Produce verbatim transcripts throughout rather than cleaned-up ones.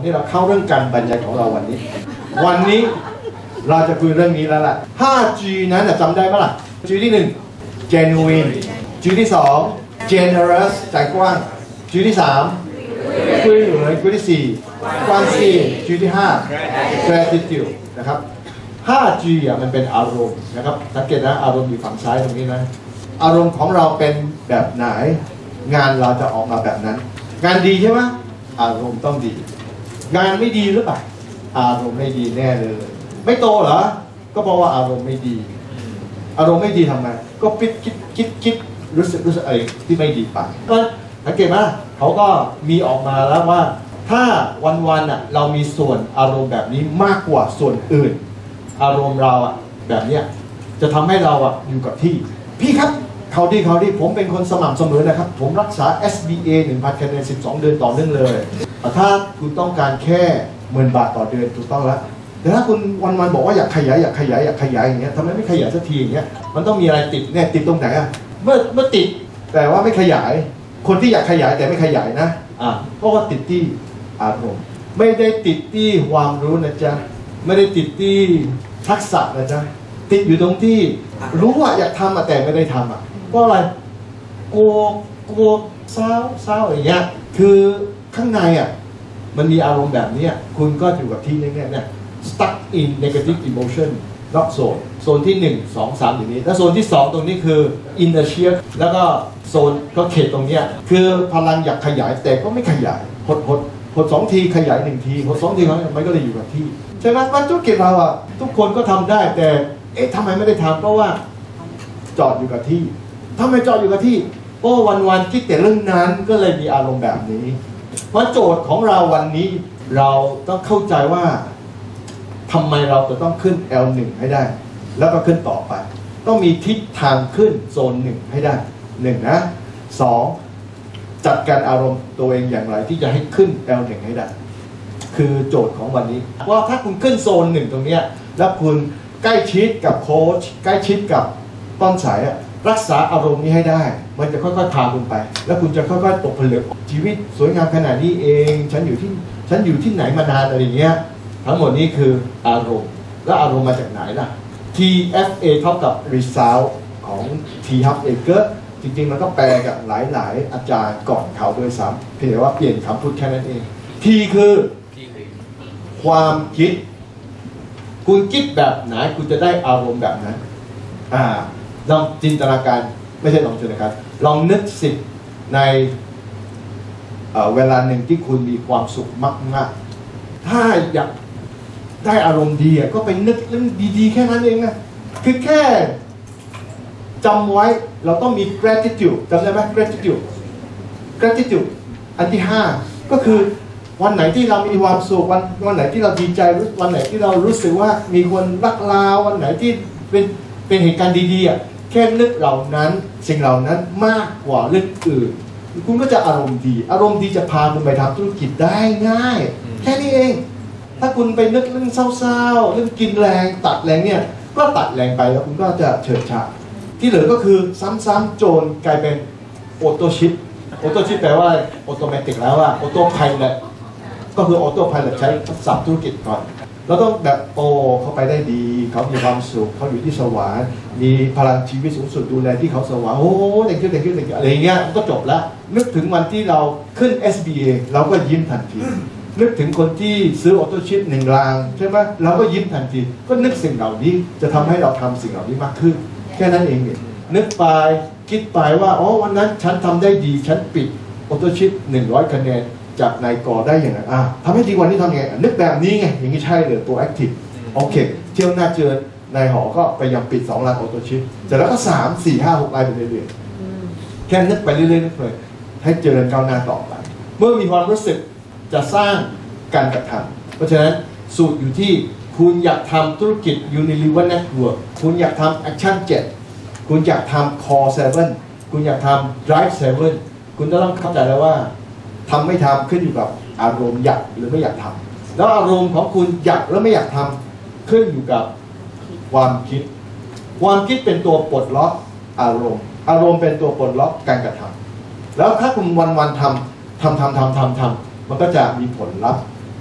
ที่เราเข้าเรื่องการบรรยายของเราวันนี้วันนี้เราจะคุยเรื่องนี้แล้วล่ะ ห้าจี นั้นจำได้ไหมล่ะ G ที่หนึ่ง genuine G ที่สอง generous ใจกว้าง G ที่สามคุยเหลือ G ที่สี่กว้างซี G ที่ห้า gratitude นะครับ ห้าจี อ่ะมันเป็นอารมณ์นะครับสังเกตนะอารมณ์อยู่ฝั่งซ้ายตรงนี้นะอารมณ์ของเราเป็นแบบไหนงานเราจะออกมาแบบนั้นงานดีใช่ไหมอารมณ์ต้องดีงานไม่ดีหรือเปล่าอารมณ์ไม่ดีแน่เลยไม่โตเหรอก็เพราะว่าอารมณ์ไม่ดีอารมณ์ไม่ดีทำไมก็คิดคิดคิดคิดรู้สึกรู้สึกอะไรที่ไม่ดีไปก็สังเกตไหมเขาก็มีออกมาแล้วว่าถ้าวันๆอ่ะเรามีส่วนอารมณ์แบบนี้มากกว่าส่วนอื่นอารมณ์เราอ่ะแบบเนี้ยจะทำให้เราอ่ะอยู่กับที่พี่ครับเขาดีเขาดีผมเป็นคนสม่ำเสมอนะครับผมรักษา เอส บี เอ หนึ่งพัน คะแนนสิบสองเดือนต่อเนื่องเลยถ้าคุณต้องการแค่หมื่นบาทต่อเดือนถูกต้องแล้วแต่ถ้าคุณวันๆบอกว่าอยากขยายอยากขยายอยากขยายอย่างเงี้ยทำไมไม่ขยายสักทีอย่างเงี้ยมันต้องมีอะไรติดเนี่ยติดตรงไหนอ่ะเมื่อเมื่อติดแต่ว่าไม่ขยายคนที่อยากขยายแต่ไม่ขยายนะอ่ะเพราะว่าติดที่อารมณ์ไม่ได้ติดที่ความรู้นะจ๊ะไม่ได้ติดที่ทักษะนะจ๊ะติดอยู่ตรงที่รู้ว่าอยากทำแต่ไม่ได้ทำอ่ะเพราะอะไรกลัวกลัวเศร้าเศร้าอย่างเงี้ยคือข้างในอ่ะมันมีอารมณ์แบบนี้คุณก็อยู่กับที่เนี่ยเนี่ย stuck in negative emotion นอกโซนโซนที่หนึ่ง สอง สามอย่างนี้แล้วโซนที่สองตรงนี้คือ inertia แล้วก็โซนก็เขตตรงเนี้ยคือพลังอยากขยายแต่ก็ไม่ขยายหดหดหดสองทีขยายหนึ่งทีหดสองทีมันก็เลยอยู่กับที่ใช่ไหมมันธุรกิจเราอ่ะทุกคนก็ทำได้แต่เอ๊ะทำไมไม่ได้ทำเพราะว่าจอดอยู่กับที่ทำไมจอดอยู่กับที่เพราะวันๆคิดแต่เรื่องนั้นก็เลยมีอารมณ์แบบนี้เพราะโจทย์ของเราวันนี้เราต้องเข้าใจว่าทำไมเราจะต้องขึ้น แอล หนึ่ง ให้ได้แล้วก็ขึ้นต่อไปต้องมีทิศทางขึ้นโซนหนึ่งให้ได้หนึ่งนะสองจัดการอารมณ์ตัวเองอย่างไรที่จะให้ขึ้น แอล หนึ่ง ให้ได้คือโจทย์ของวันนี้ว่าถ้าคุณขึ้นโซนหนึ่งตรงนี้แล้วคุณใกล้ชิดกับโค้ชใกล้ชิดกับต้นสายรักษาอารมณ์นี้ให้ได้มันจะค่อยๆพาคุณไปแล้วคุณจะค่อยๆตกผลึกชีวิตสวยงามขนาดนี้เองฉันอยู่ที่ฉันอยู่ที่ไหนมานานอะไรเงี้ยทั้งหมดนี้คืออารมณ์แล้วอารมณ์มาจากไหนล่ะ ที เอฟ เอ เท่ากับ result ของ T. Harv Eker จริงๆมันก็แปลกับหลายๆอาจารย์ก่อนเขาด้วยซ้ำเพียงแต่ว่าเปลี่ยนคำพูดแค่นั้นเอง T คือความคิดคุณคิดแบบไหนคุณจะได้อารมณ์แบบนั้นอ่าลองจินตนาการไม่ใช่ลองจินตนาการลองนึกสิในเ, เวลาหนึ่งที่คุณมีความสุขมากๆถ้าอยากได้อารมณ์ดีก็ไปนึกเรื่องดีๆแค่นั้นเองนะคือแค่จำไว้เราต้องมี gratitude จำได้ไหม gratitude gratitude อันที่ห้าก็คือวันไหนที่เรามีความสุขวันวันไหนที่เราดีใจวันไหนที่เรารู้สึกว่ามีคนรักเราวันไหนที่เป็นเป็นเหตุการณ์ดีๆอ่ะแค่นึกเหล่านั้นสิ่งเหล่านั้นมากกว่าเรื่องอื่นคุณก็จะอารมณ์ดีอารมณ์ดีจะพาคุณไปทำธุรกิจได้ง่ายแค่นี้เองถ้าคุณไปนึกเรื่องเศร้าๆเรื่องกินแรงตัดแรงเนี่ยก็ตัดแรงไปแล้วคุณก็จะเฉิดฉายที่เหลือก็คือซ้ำๆโจรกลายเป็นออโต้ชิปออโต้ชิปแปลว่าออโตเมติกแล้วว่าออโต้ไพลอตก็คือออโต้ไพลอตใช้ศัพท์ธุรกิจก่อนเราต้องแบบโอ้เขาไปได้ดีเขามีความสุขเขาอยู่ที่สวรรค์มีพลังชีวิตสูงสุดดูแลที่เขาสวรรค์โอ้แต่งคิวแต่งคิวแต่งคิวอะไรเงี้ยก็จบแล้วนึกถึงวันที่เราขึ้น เอส บี เอ เราก็ยิ้มทันทีนึกถึงคนที่ซื้อออโต้ชิปหนึ่งรางใช่ไหมเราก็ยิ้มทันทีก็นึกสิ่งเหล่านี้จะทำให้เราทำสิ่งเหล่านี้มากขึ้นแค่นั้นเองเนี่ยนึกไปคิดไปว่าอ๋อวันนั้นฉันทำได้ดีฉันปิดออโต้ชิปหนึ่งร้อยคะแนนจากนายกอได้อย่างไรอ่ะทำให้ดีวันนี้ทำยังไงนึกแบบนี้ไงอย่างนี้ใช่เลยตัวแอคทีฟโอเคเที่ยวหน้าเจอนายหอก็พยายามปิดสองรางออโต้ชิปเสร็จแล้วก็สามสี่ห้าหกรายไปเรื่อยๆแค่นึกไปเรื่อยๆนึกไปให้เจริญก้าวหน้าต่อไปเมื่อมีความรู้สึกจะสร้างการกระทำเพราะฉะนั้นสูตรอยู่ที่คุณอยากทำธุรกิจ Unilever Network คุณอยากทำ Action เจ็ดคุณอยากทำ Core เซเว่นคุณอยากทำ Drive เซเว่นคุณต้องเข้าใจแล้วว่าทำไม่ทำขึ้นอยู่กับอารมณ์อยากหรือไม่อยากทำแล้วอารมณ์ของคุณอยากหรือไม่อยากทำขึ้นอยู่กับความคิดความคิดเป็นตัวปลดล็อกอารมณ์อารมณ์เป็นตัวปลดล็อกการกระทำแล้วถ้าคุณวันๆทำทำทำทำทำทำมันก็จะมีผลลัพธ์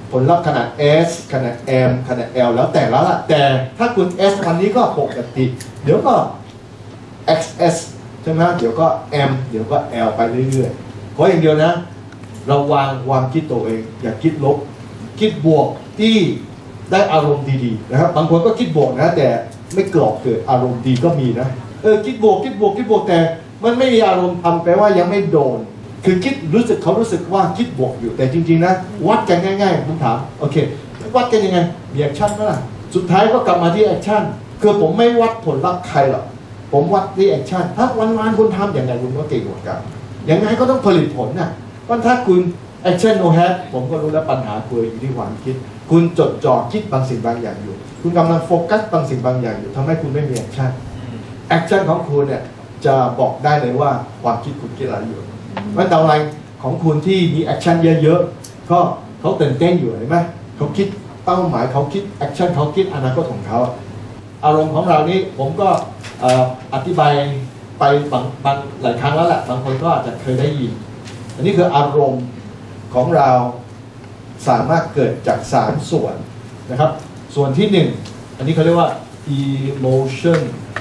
ผลลัพธ์ขนาด S ขนาด M ขนาด L แล้วแต่แล้วล่ะแต่ถ้าคุณ S วันนี้ก็ปกติเดี๋ยวก็ เอ็กซ์ เอส ใช่ไหมเดี๋ยวก็ M เดี๋ยวก็ L ไปเรื่อยๆเพราะอย่างเดียวนะเราวางความคิดตัวเองอย่าคิดลบคิดบวกที่ได้อารมณ์ดีๆนะครับบางคนก็คิดบวกนะแต่ไม่กรอบเกิดอารมณ์ดีก็มีนะเออคิดบวกคิดบวกคิดบวกแต่มันไม่มีอารมณ์ทำแปลว่ายังไม่โดนคือคิดรู้สึกเขารู้สึกว่าคิดบวกอยู่แต่จริงๆนะวัดกันง่ายๆผมถามโอเควัดกันยังไงมีแอคชั่นไหมล่ะสุดท้ายก็กลับมาที่แอคชั่นคือผมไม่วัดผลลัพธ์ใครหรอกผมวัดที่แอคชั่นถ้าวันๆคุณทำอย่างไรคุณก็เก่งกว่ากันยังไงก็ต้องผลิตผลนะเพราะถ้าคุณแอคชั่นโนแฮทผมก็รู้แล้วปัญหาคืออยู่ที่ความคิดคุณจดจ่อคิดบางสิ่งบางอย่างอยู่คุณกำลังโฟกัสบางสิ่งบางอย่างอยู่ทำให้คุณไม่มีแอคชั่นแอคชั่นของคุณเนี่ยจะบอกได้เลยว่าความคิดคุณคิดอะไรอยู่ว่าดาวไลน์ของคุณที่มีแอคชั่นเยอะๆก็เขาตื่นเต้นอยู่เห็นไหมเขาคิดเป้าหมายเขาคิดแอคชั่นเขาคิดอนาคตของเขาอารมณ์ของเรานี้ผมก็อธิบายไปบางบางหลายครั้งแล้วแหละบางคนก็อาจจะเคยได้ยินอันนี้คืออารมณ์ของเราสามารถเกิดจากสามส่วนนะครับส่วนที่หนึ่งอันนี้เขาเรียกว่า emotion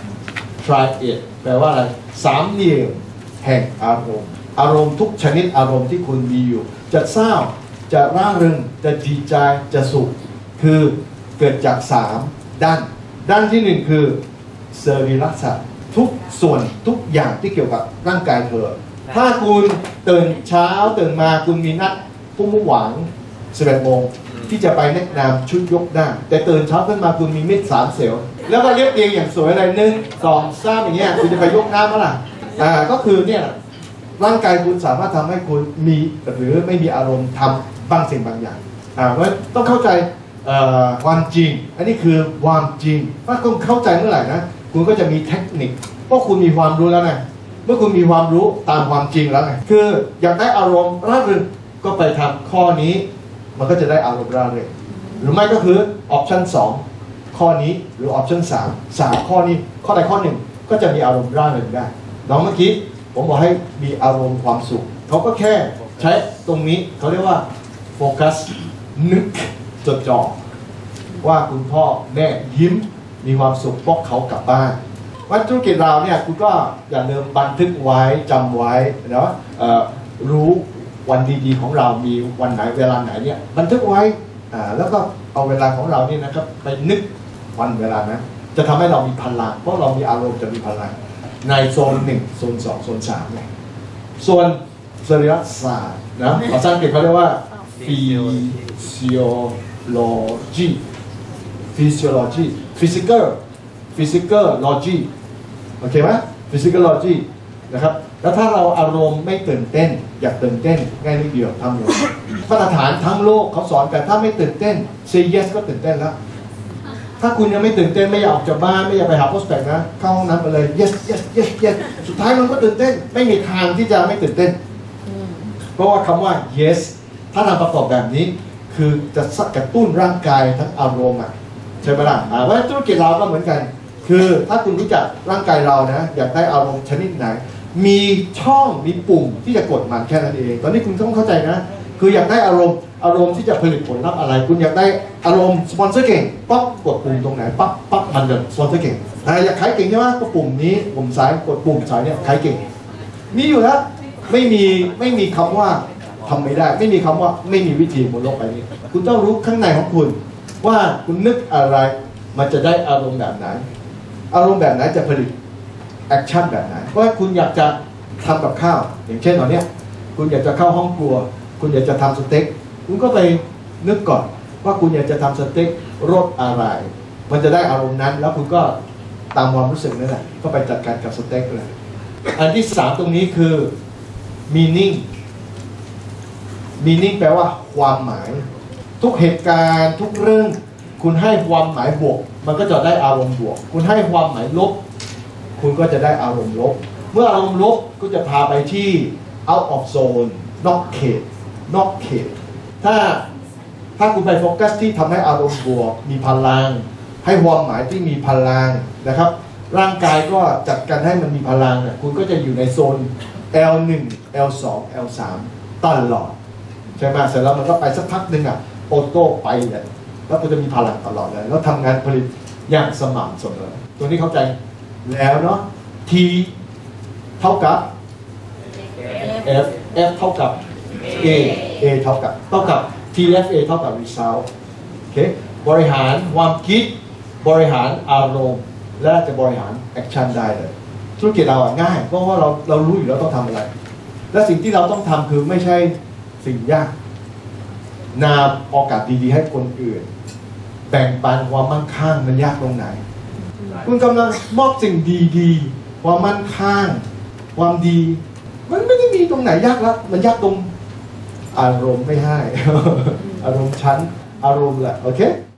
triad แปลว่าอะไรสามเหลี่ยมแห่งอารมณ์อารมณ์ทุกชนิดอารมณ์ที่คุณมีอยู่จะเศร้าจะร่าเริงจะดีใจจะสุขคือเกิดจากสามด้านด้านที่หนึ่งคือสรีระสัตว์ทุกส่วนทุกอย่างที่เกี่ยวกับร่างกายเธอถ้าคุณตื่นเช้าตื่นมาคุณมีนัดพุ่งมุ่งหวังสิบเอ็ดโมงที่จะไปแนะนำชุดยกหน้าแต่ตื่นเช้าขึ้นมาคุณมีมิดสามเซลล์แล้วก็เรียบเรียงอย่างสวยอะไรหนึ่งสองสามอย่างเงี้ยคุณจะไปยกหน้าเมื่อไหร่อ่าก็คือเนี่ยร่างกายคุณสามารถทำให้คุณมีหรือไม่มีอารมณ์ทำบางสิ่งบางอย่างอ่าเพราะต้องเข้าใจความจริงอันนี้คือความจริงถ้าคุณเข้าใจเมื่อไหร่นะคุณก็จะมีเทคนิคเพราะคุณมีความรู้แล้วไงเมื่อคุณมีความรู้ตามความจริงแล้วไงคืออยากได้อารมณ์ร่าเริงก็ไปทำข้อนี้มันก็จะได้อารมณ์ร่าเริงหรือไม่ก็คือออปชั่นสองข้อนี้หรือออปชั่นสามสามข้อนี้ข้อใดข้อหนึ่งก็จะมีอารมณ์ร่าเริงได้น้องเมื่อกี้ผมบอกให้มีอารมณ์ความสุขเขาก็แค่ใช้ตรงนี้เขาเรียกว่าโฟกัสนึกจดจ่อว่าคุณพ่อแม่ยิ้มมีความสุขพวกเขากลับบ้านวันธุรกิจเราเนี่ยคุณก็อย่าลืมบันทึกไว้จำไว้เนาะรู้วันดีๆของเรามีวันไหนเวลาไหนเนี่ยบันทึกไว้อ่าแล้วก็เอาเวลาของเราเนี่ยนะครับไปนึกวันเวลานั้นจะทำให้เรามีพลังเพราะเรามีอารมณ์จะมีพลังในโซนหนึ่งโซนสองโซนสามเนี่ยส่วนสรีรศาสตร์นะภาษาอังกฤษเขาเรียกว่า physiology physiology physical physiology โอเคไหม physiology นะครับแล้วถ้าเราอารมณ์ไม่ตื่นเต้นอยากตื่นเต้นง่ายนิดเดียวทำเลยมาตรฐานทั้งโลกเขาสอนแต่ถ้าไม่ตื่นเต้น say yes ก็ตื่นเต้นแล้วถ้าคุณยังไม่ตื่นเต้นไม่อยากออกจากบ้านไม่อยากไปหา prospect นะเข้าห้องน้ำไปเลย yes yes yes yes สุดท้ายมันก็ตื่นเต้นไม่มีทางที่จะไม่ตื่นเต้นเพราะว่าคำว่า yes ถ้าทำประกอบแบบนี้คือจะกระตุ้นร่างกายทั้งอารมณ์อ่ะใช่ไหมล่ะเพราะธุรกิจเราก็เหมือนกันคือถ้าคุณรู้จักร่างกายเรานะอยากได้อารมณ์ชนิดไหนมีช่องมีปุ่มที่จะกดมันแค่นั้นเองตอนนี้คุณต้องเข้าใจนะคืออยากได้อารมณ์อารมณ์ที่จะผลิตผลลัพธ์อะไรคุณอยากได้อารมณ์สปอนเซอร์เก่งปั๊บกดปุ่มตรงไหนปั๊บปั๊บมันจะสปอนเซอร์เก่งอยากขายเก่งใช่ไหมก็ปุ่มนี้ปุ่มซ้ายกดปุ่มซ้ายเนี่ยขายเก่งมีอยู่แล้วไม่มีไม่มีคำว่าทำไม่ได้ไม่มีคำว่าไม่มีวิธีบนโลกใบนี้คุณต้องรู้ข้างในของคุณว่าคุณนึกอะไรมันจะได้อารมณ์แบบไหนอารมณ์แบบไหนจะผลิตแอคชั่นแบบไหนเพราะคุณอยากจะทำกับข้าวอย่างเช่นตอนนี้คุณอยากจะเข้าห้องครัวคุณอยากจะทำสเต็กคุณก็ไปนึกก่อนว่าคุณอยากจะทำสเต็กรสอะไรมันจะได้อารมณ์นั้นแล้วคุณก็ตามความรู้สึกนั่นแหละก็ไปจัดการกับสเต็กเลยอันที่สามตรงนี้คือ meaning meaning แปลว่าความหมายทุกเหตุการณ์ทุกเรื่องคุณให้ความหมายบวกมันก็จะได้อารมณ์บวกคุณให้ความหมายลบคุณก็จะได้อารมณ์ลบเมื่ออารมณ์ลบก็จะพาไปที่ out of zone นอกเขตนอกเขตถ้าถ้าคุณไปโฟกัสที่ทำให้อารมณ์บวกมีพลังให้ความหมายที่มีพลังนะครับร่างกายก็จัดการให้มันมีพลังเนี่ยคุณก็จะอยู่ในโซน แอล หนึ่ง แอล สอง แอล สาม ตลอดใช่ไหมเสร็จแล้วมันก็ไปสักพักหนึ่งอ่ะโอโต้ไปเลยแล้วก็จะมีพลังตลอดเลยแล้วทำงานผลิตอย่างสม่ำเสมอตัวนี้เข้าใจแล้วเนาะ T เท่ากับ F F เท่ากับ A A เท่ากับเท่ากับ T F A เท่ากับ result โอเคบริหารความคิดบริหารอารมณ์และจะบริหารแอคชั่นได้เลยธุรกิจเราอ่ะง่ายเพราะว่าเราเรารู้อยู่แล้วต้องทำอะไรและสิ่งที่เราต้องทำคือไม่ใช่สิ่งยากนาโอกาสดีๆให้คนอื่นแบ่งปันความมั่งคั่งมันยากตรงไหนคุณกำลังมอบสิ่งดีๆความมั่นคั่งความดีมันไม่ได้มีตรงไหนยากละมันยากตรงอารมณ์ไม่ให้ อารมณ์ชั้นอารมณ์แหละโอเค